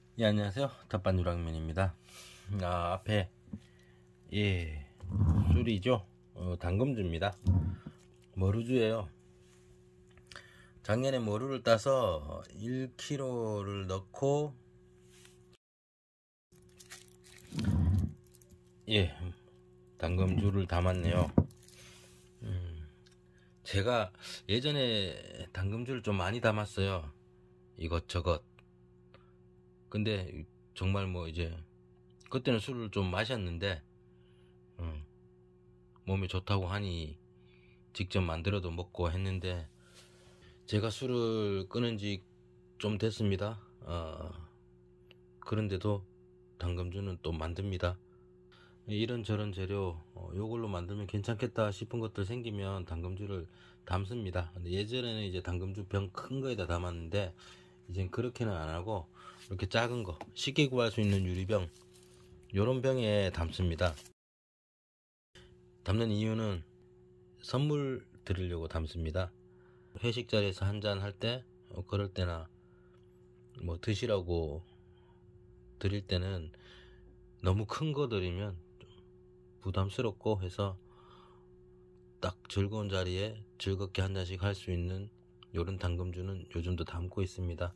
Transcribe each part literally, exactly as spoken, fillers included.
예, 안녕하세요. 탑반유랑면입니다. 아, 앞에, 예, 술이죠. 어, 당금주입니다. 머루주예요. 작년에 머루를 따서 일 킬로그램를 넣고, 예, 당금주를 담았네요. 음, 제가 예전에 당금주를 좀 많이 담았어요. 이것저것. 근데 정말 뭐 이제, 그때는 술을 좀 마셨는데, 음, 몸에 좋다고 하니 직접 만들어도 먹고 했는데, 제가 술을 끊은 지 좀 됐습니다. 어, 그런데도 당금주는 또 만듭니다. 이런저런 재료 어, 요걸로 만들면 괜찮겠다 싶은 것들 생기면 당금주를 담습니다. 근데 예전에는 이제 당금주 병 큰 거에다 담았는데 이젠 그렇게는 안 하고 이렇게 작은 거 쉽게 구할 수 있는 유리병 요런 병에 담습니다. 담는 이유는 선물 드리려고 담습니다. 회식 자리에서 한잔 할 때, 어, 그럴 때나 뭐 드시라고 드릴 때는 너무 큰 거 드리면 좀 부담스럽고 해서 딱 즐거운 자리에 즐겁게 한 잔씩 할 수 있는 요런 당금주는 요즘도 담고 있습니다.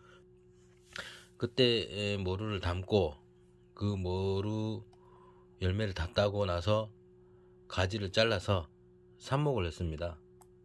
그때 모루를 담고 그 모루 열매를 다 따고 나서 가지를 잘라서 삽목을 했습니다.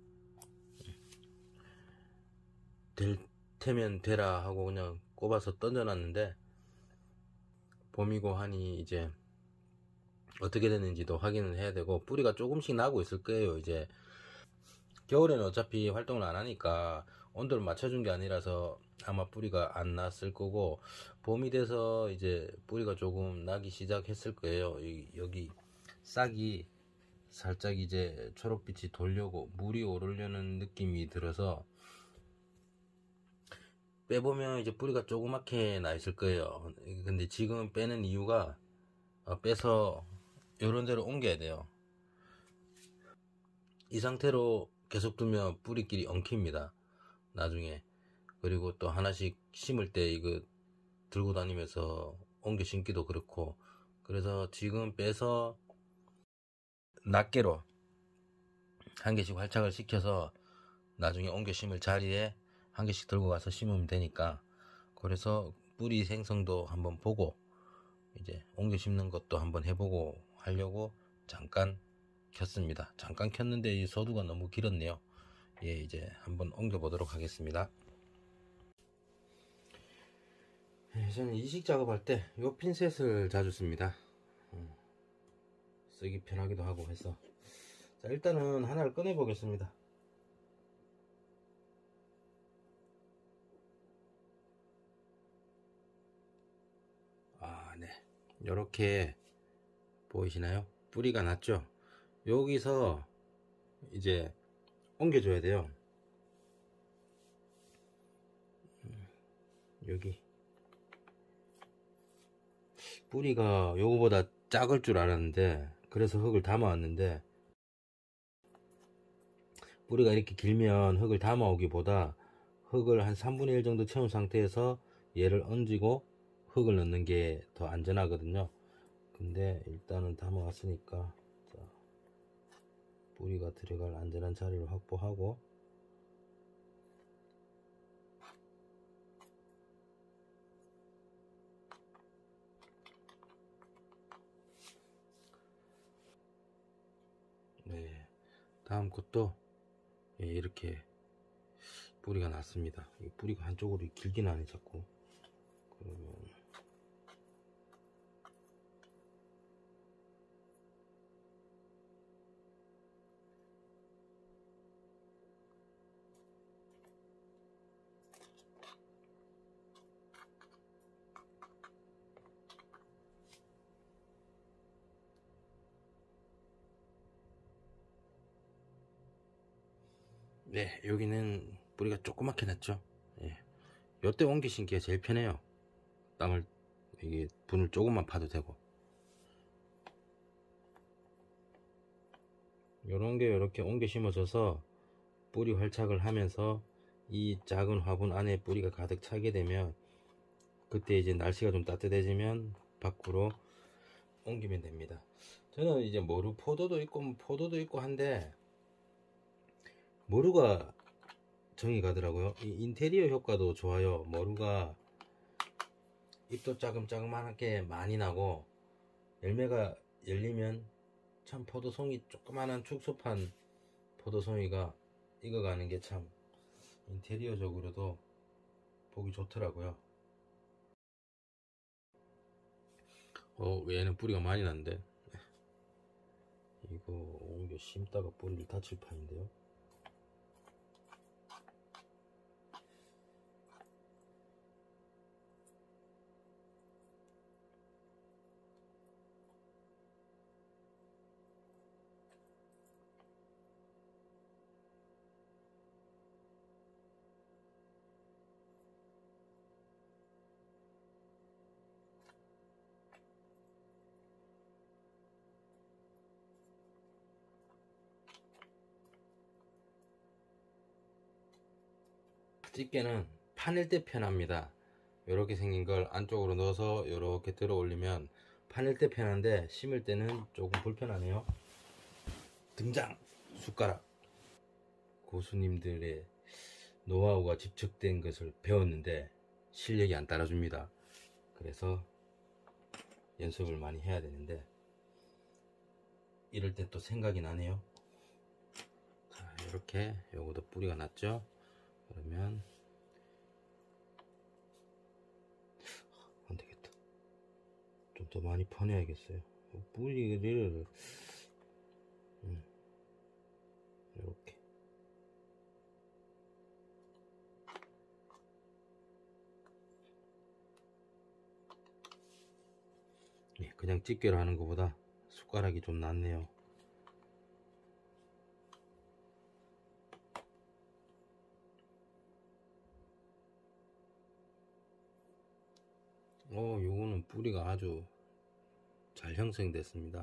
될 테면 되라 하고 그냥 꼽아서 던져놨는데 봄이고 하니 이제 어떻게 됐는지도 확인을 해야 되고 뿌리가 조금씩 나고 있을 거예요. 이제 겨울에는 어차피 활동을 안 하니까 온도를 맞춰준 게 아니라서 아마 뿌리가 안 났을 거고 봄이 돼서 이제 뿌리가 조금 나기 시작했을 거예요. 여기 싹이 살짝 이제 초록빛이 돌려고 물이 오르려는 느낌이 들어서 빼보면 이제 뿌리가 조그맣게 나 있을 거예요. 근데 지금 빼는 이유가 빼서 요런 데로 옮겨야 돼요. 이 상태로 계속 두면 뿌리끼리 엉킵니다. 나중에. 그리고 또 하나씩 심을 때 이거 들고 다니면서 옮겨 심기도 그렇고 그래서 지금 빼서 낱개로 한 개씩 활착을 시켜서 나중에 옮겨 심을 자리에 한 개씩 들고 가서 심으면 되니까 그래서 뿌리 생성도 한번 보고 이제 옮겨 심는 것도 한번 해보고 하려고 잠깐 켰습니다. 잠깐 켰는데 이 소두가 너무 길었네요. 예, 이제 한번 옮겨 보도록 하겠습니다. 예, 저는 이식 작업할 때 이 핀셋을 자주 씁니다. 음, 쓰기 편하기도 하고 해서 자, 일단은 하나를 꺼내 보겠습니다. 아, 네, 요렇게 보이시나요? 뿌리가 났죠? 여기서 이제 옮겨줘야 돼요. 여기 뿌리가 요거보다 작을 줄 알았는데 그래서 흙을 담아 왔는데 뿌리가 이렇게 길면 흙을 담아 오기보다 흙을 한 삼분의 일 정도 채운 상태에서 얘를 얹고 흙을 넣는 게 더 안전하거든요. 근데 일단은 담아 왔으니까 자, 뿌리가 들어갈 안전한 자리를 확보하고 네, 다음 것도 예, 이렇게 뿌리가 났습니다. 이 뿌리가 한쪽으로 길긴 하네 자꾸. 그러면 네, 여기는 뿌리가 조그맣게 났죠. 예, 요때 옮기 심기가 제일 편해요. 땅을 이게 분을 조금만 파도 되고 요런 게 이렇게 옮겨 심어져서 뿌리 활착을 하면서 이 작은 화분 안에 뿌리가 가득 차게 되면 그때 이제 날씨가 좀 따뜻해지면 밖으로 옮기면 됩니다. 저는 이제 모루 포도도 있고 뭐 포도도 있고 한데 모루가 정이 가더라고요. 이 인테리어 효과도 좋아요. 모루가 잎도 짜금짜금하게 많이 나고 열매가 열리면 참 포도송이, 조그만한 축소판 포도송이가 익어가는 게 참 인테리어적으로도 보기 좋더라고요. 어, 얘는 뿌리가 많이 난데 이거 옮겨 심다가 뿌리를 다칠 판인데요. 집게는 파낼 때 편합니다. 이렇게 생긴 걸 안쪽으로 넣어서 이렇게 들어 올리면 파낼 때 편한데 심을 때는 조금 불편하네요. 등장! 숟가락! 고수님들의 노하우가 집착된 것을 배웠는데 실력이 안 따라줍니다. 그래서 연습을 많이 해야 되는데 이럴 때 또 생각이 나네요. 자, 이렇게 요것도 뿌리가 났죠. 그러면 안 되겠다. 좀 더 많이 퍼내야겠어요. 뿌리를 음, 이렇게 그냥 집게로 하는 것보다 숟가락이 좀 낫네요. 어, 요거는 뿌리가 아주 잘 형성됐습니다.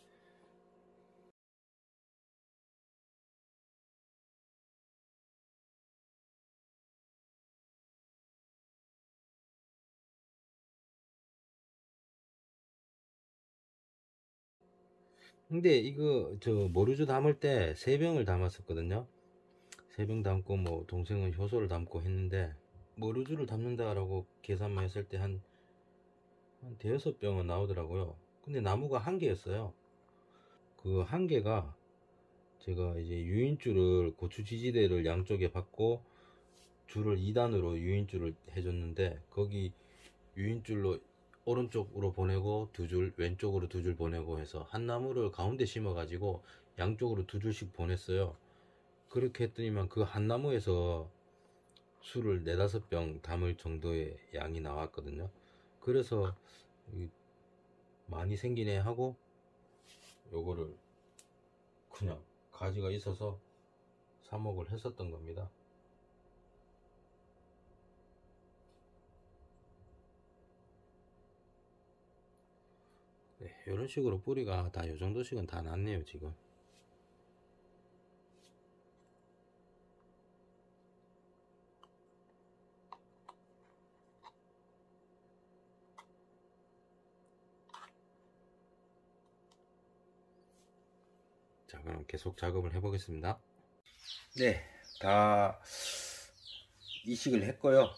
근데 이거 저 모루주 담을 때 세 병을 담았었거든요. 세 병 담고 뭐 동생은 효소를 담고 했는데 모루주를 담는다라고 계산만 했을 때 한 한 대여섯 병은 나오더라고요. 근데 나무가 한 개였어요. 그 한 개가 제가 이제 유인줄을 고추 지지대를 양쪽에 받고 줄을 이 단으로 유인줄을 해줬는데 거기 유인줄로 오른쪽으로 보내고 두 줄, 왼쪽으로 두 줄 보내고 해서 한 나무를 가운데 심어 가지고 양쪽으로 두 줄씩 보냈어요. 그렇게 했더니만 그 한 나무에서 술을 네다섯 병 담을 정도의 양이 나왔거든요. 그래서 많이 생기네 하고 요거를 그냥 가지가 있어서 삽목을 했었던 겁니다. 네, 이런 식으로 뿌리가 다 요정도씩은 다 났네요 지금. 자, 그럼 계속 작업을 해 보겠습니다. 네, 다 이식을 했고요.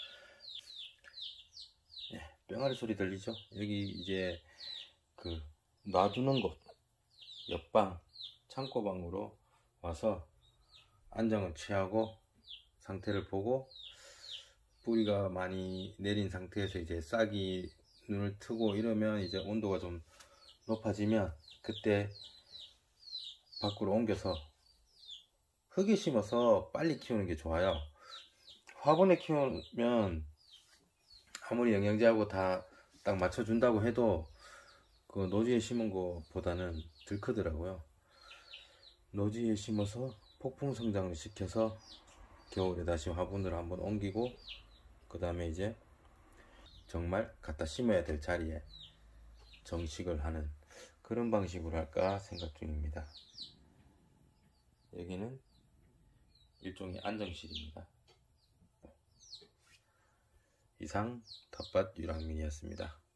네, 뿅아리 소리 들리죠? 여기 이제 그 놔두는 곳, 옆방, 창고방으로 와서 안정을 취하고 상태를 보고 뿌리가 많이 내린 상태에서 이제 싹이 눈을 트고 이러면 이제 온도가 좀 높아지면 그때 밖으로 옮겨서 흙에 심어서 빨리 키우는 게 좋아요. 화분에 키우면 아무리 영양제하고 다 딱 맞춰준다고 해도 그 노지에 심은 것보다는 덜 크더라고요. 노지에 심어서 폭풍 성장을 시켜서 겨울에 다시 화분으로 한번 옮기고 그 다음에 이제 정말 갖다 심어야 될 자리에 정식을 하는 그런 방식으로 할까 생각 중입니다. 여기는 일종의 안정실입니다. 이상 텃밭 유랑민이었습니다.